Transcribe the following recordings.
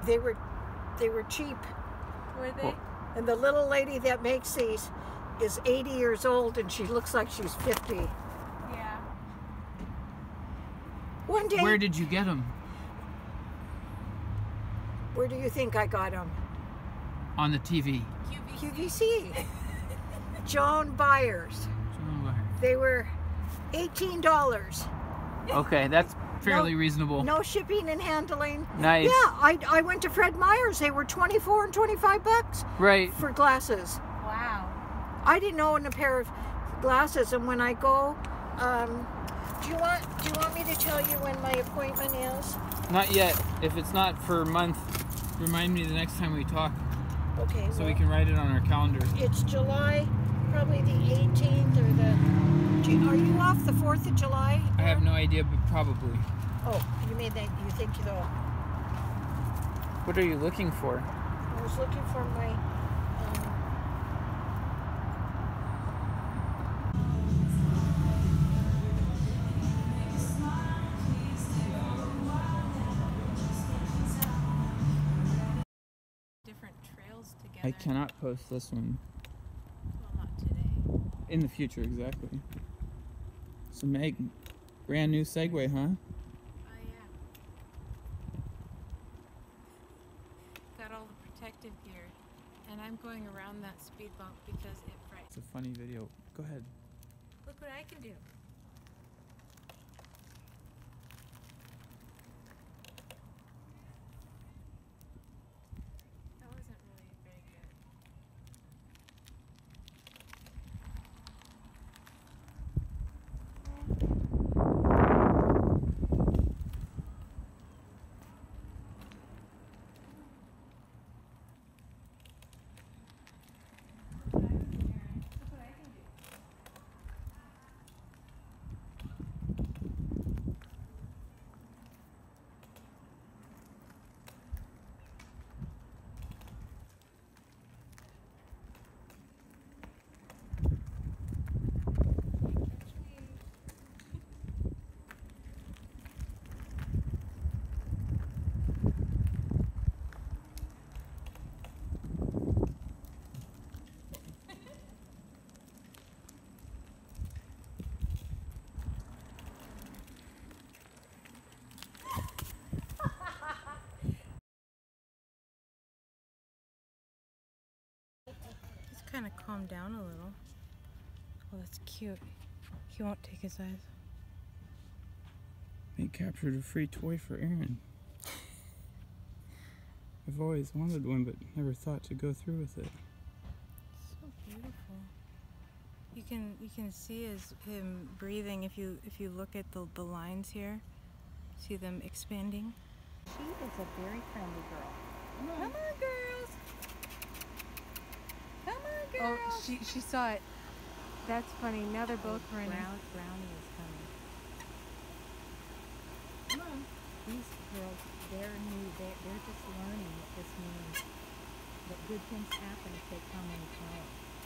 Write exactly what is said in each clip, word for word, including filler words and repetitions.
they were, they were cheap. Were they? And the little lady that makes these is eighty years old, and she looks like she's fifty. Yeah. One day. Where did you get them? Where do you think I got them? On the T V. Q V C. Joan Byers. Joan Byers. They were eighteen dollars. Okay, that's fairly no, reasonable. No shipping and handling. Nice. Yeah, I, I went to Fred Meyer's. They were twenty-four and twenty-five bucks. Right. For glasses. Wow. I didn't own a pair of glasses, and when I go, um, do you want do you want me to tell you when my appointment is? Not yet. If it's not for a month, remind me the next time we talk. Okay. So well, we can write it on our calendar. It's July, probably the eighteenth or the. Are you off the fourth of July? I have no idea, but probably. Oh, you made that. You think though? What are you looking for? I was looking for my. Um, Different trails together. I cannot post this one. Well, not today. In the future, exactly. So Meg, brand new Segway, huh? Oh yeah. Got all the protective gear, and I'm going around that speed bump because it frightens. It's a funny video. Go ahead. Look what I can do. That wasn't really very good. Kind of calmed down a little. Oh, that's cute. He won't take his eyes. They captured a free toy for Aaron. I've always wanted one, but never thought to go through with it. So beautiful. You can you can see his him breathing if you if you look at the the lines here. See them expanding. she is a very friendly girl. Come on, girls. Come on, girls. Oh, she she saw it. That's funny. Now they're both running. Brown, Brownie is coming. Come on. These girls, they're new. They're, they're just learning what this means. That good things happen if they come and play.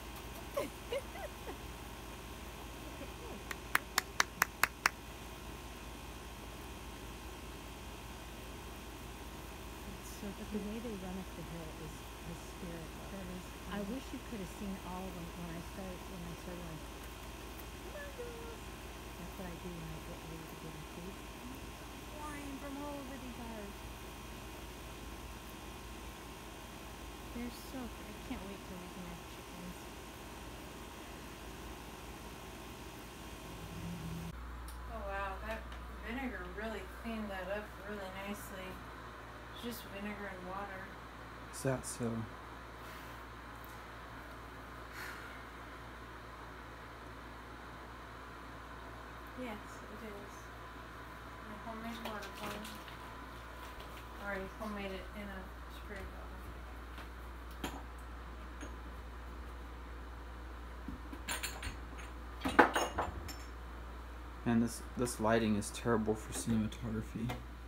So the way they run up the hill is hysterical. That is. I wish you could have seen all of them when I started. When I started, like, come on, girls. That's what I do when I get ready to give them food. Flying from all over these cars. They're so good. I can't wait till we can have chickens. Oh wow, that vinegar really cleaned that up really nicely. It's just vinegar and water. Is that so? Yes, it is. My homemade water bottle. Or I homemade it in a spray bottle. And this this lighting is terrible for cinematography.